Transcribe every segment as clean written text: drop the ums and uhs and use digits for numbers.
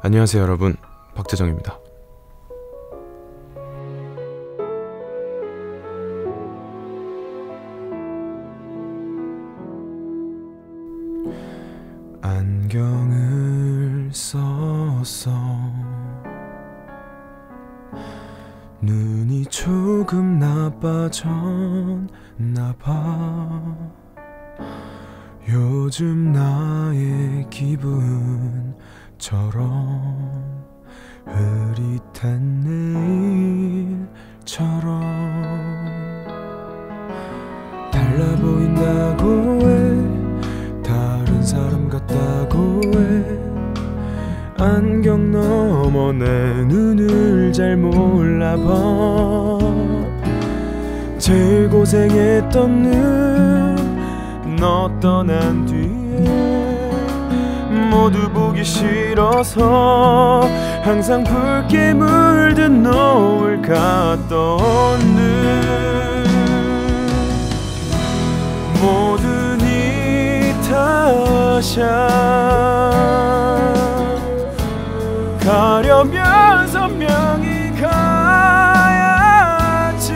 안녕하세요 여러분, 박재정입니다. 안경을 썼어. 눈이 조금 나빠졌나봐. 요즘 나의 기분처럼 흐릿한 내일처럼 달라 보인다고 해, 다른 사람 같다고 해. 안경 너머 내 눈을 잘 몰라봐. 제일 고생했던 눈 너 떠난 뒤에 모두 보기 싫어서 항상 붉게 물든 노을 같던 눈 모두 네 탓이야. 가려면 선명히 가야지.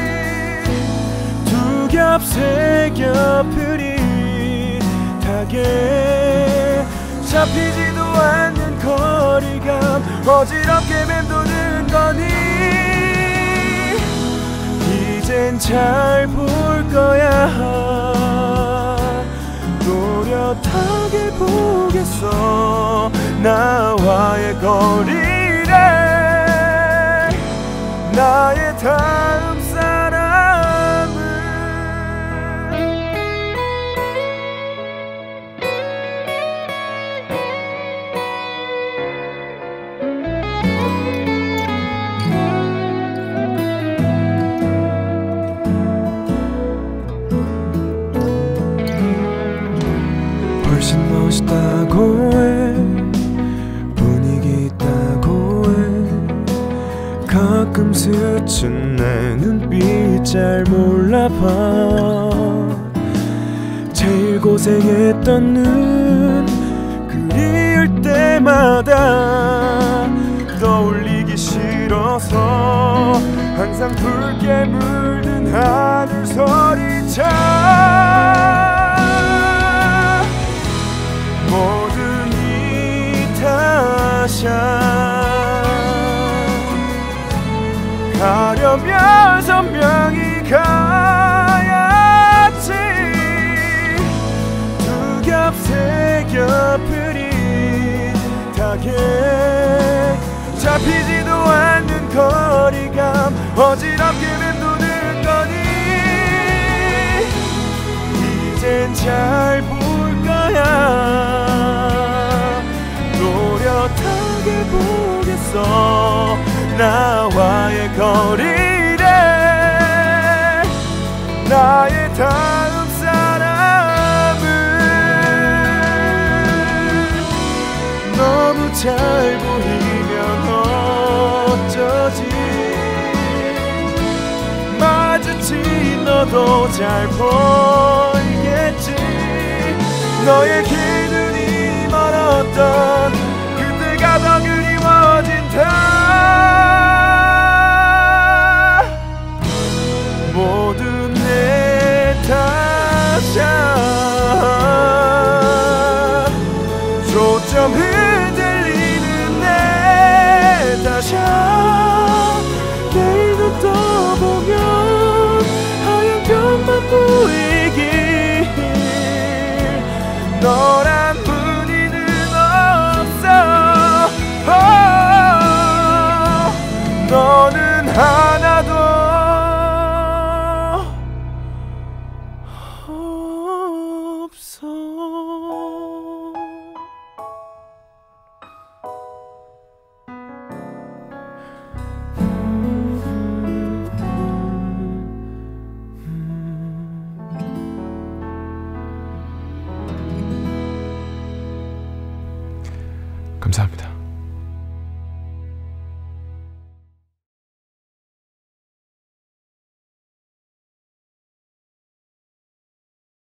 두 겹 세 겹 흐릿하게 잡히지도 않는 거리감 어지럽게 맴도는 거니. 이젠 잘 볼 거야. 또렷하게 보겠어. 나와의 거리를, 나의 다음 사람을. 훨씬 멋있다고 해, 분위기 있다고 해. 가끔 스친 내 눈빛 잘 몰라봐. 제일 고생했던 눈 그리울 때마다 떠올리기 싫어서 항상 붉게 물든 하늘 소리쳐. 모두 네 탓이야. 가려면 선명히 가야지. 두 겹 세 겹 흐릿하게 잡히지도 않는 거리감 어지럽게 맴도는 거니. 이젠 잘 볼 거야. 또렷하게 보겠어. 나와의 거리를, 나의 다음 사람을. 너무 잘 보이면 어쩌지. 마주친 너도 잘 보이겠지. 너의 긴 눈이 멀었던 그때가 더 그리워진다. 모두 내 탓이야. 초점 흔들리는 내 탓이야. 내일도 떠보면 하얀 벽만 보이길. 너란 분위는 없어. 너는 하나도 없어. 감사합니다.